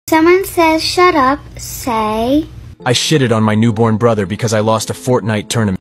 Someone says shut up, say... I shitted on my newborn brother because I lost a Fortnite tournament.